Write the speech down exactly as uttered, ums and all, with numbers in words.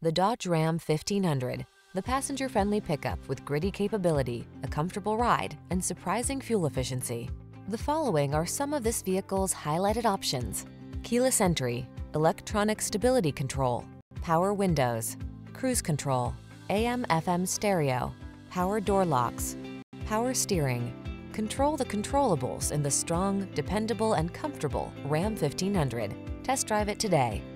The Dodge Ram fifteen hundred, the passenger-friendly pickup with gritty capability, a comfortable ride, and surprising fuel efficiency. The following are some of this vehicle's highlighted options: keyless entry, electronic stability control, power windows, cruise control, A M F M stereo, power door locks, power steering. Control the controllables in the strong, dependable, and comfortable Ram fifteen hundred. Test drive it today.